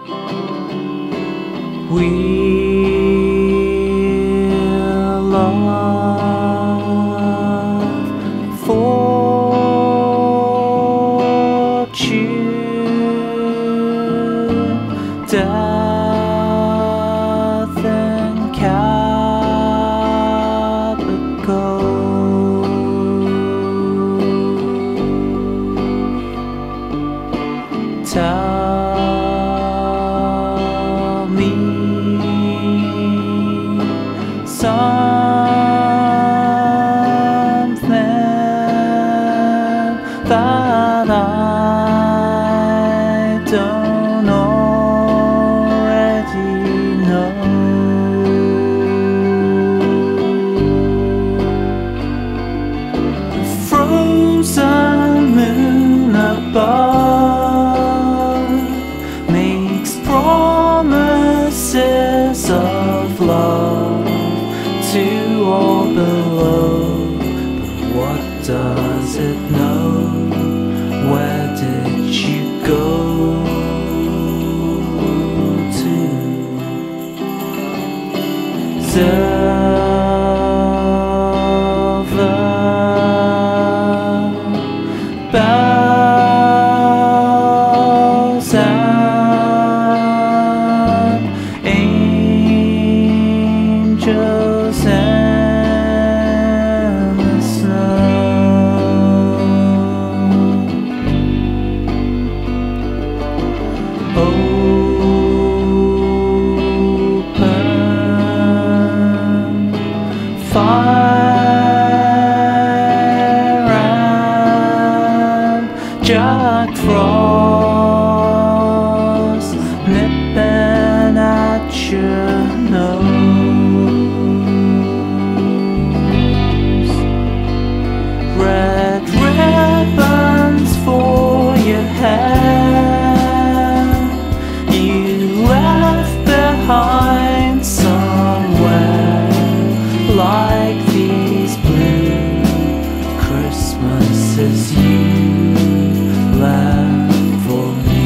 Wheel of fortune, death and capital. Tell me something that I don't already know. The frozen moon above makes promises of love to all below, but what does it know? Where did you go to? Silver bells and angels in the snow. Open fire and Jack Frost nipping at your nose. Red ribbons for your hair you left behind somewhere, like these blue Christmases you left for me.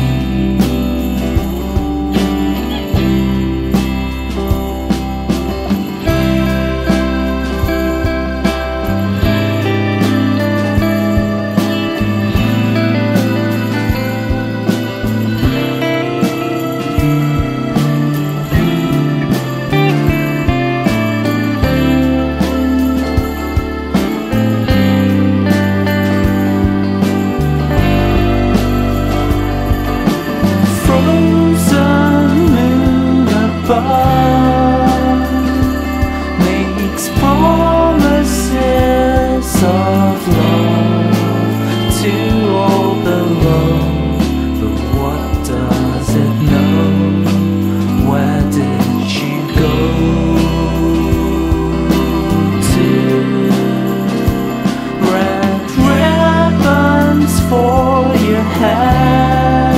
Frozen moon above makes promises of love to all below, but what does it know? Where did you go to? Red ribbons for your hair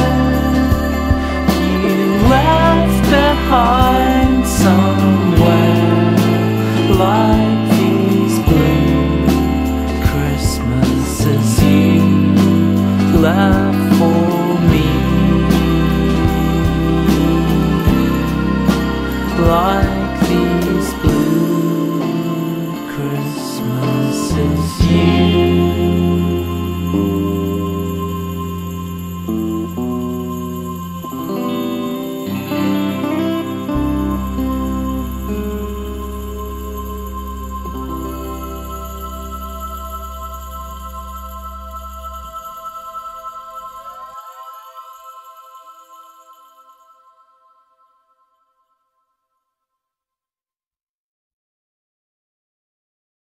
left behind somewhere, like these blue Christmases you left for me, like